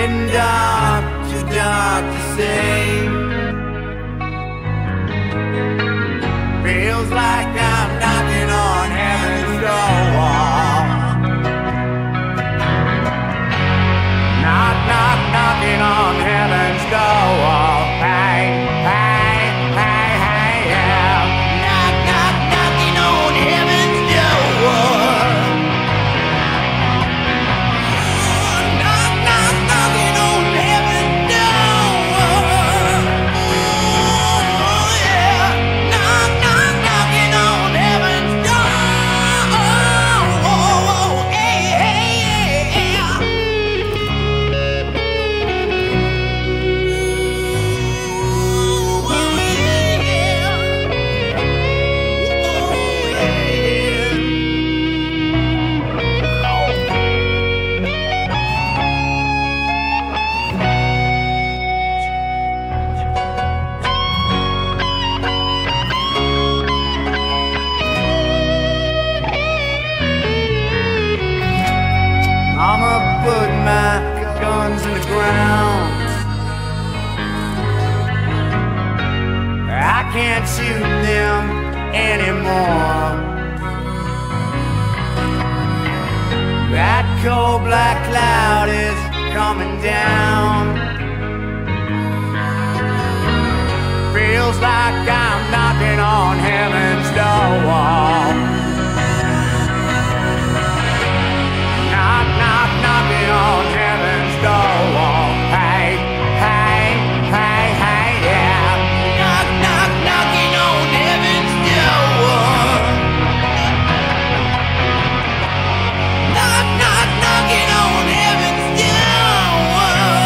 too dark to see. Feels like I'm knocking on heaven's door. Knock, knock, knocking on heaven's door. Hey, hey, hey, hey, yeah. Knock, knock, knocking on heaven's door. Knock, knock, knocking on heaven's door. Oh, yeah. Knock, knock, knocking on heaven's door. Oh, hey, hey, yeah. I'ma put my guns in the ground. I can't shoot them anymore. That cold black cloud is coming down. Feels like I'm knocking on heaven's door. Knock, knock, knocking on heaven's door. Hey, hey, hey, hey, yeah. Knock, knock, knocking on heaven's door. Knock, knock, knocking on heaven's door.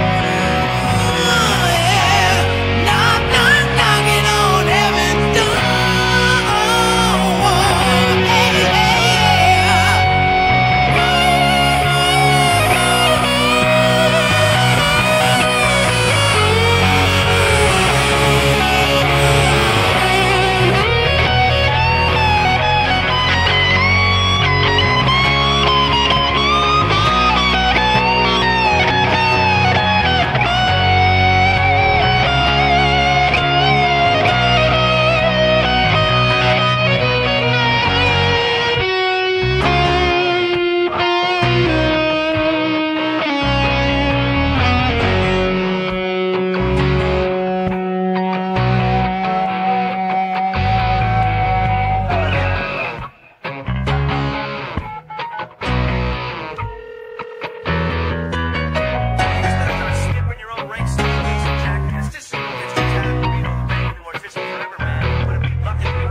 Yeah. Knock, knock, knocking on heaven's door. Hey, hey, yeah.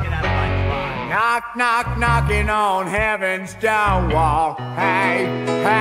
Knock, knock, knocking on heaven's door. Hey, hey.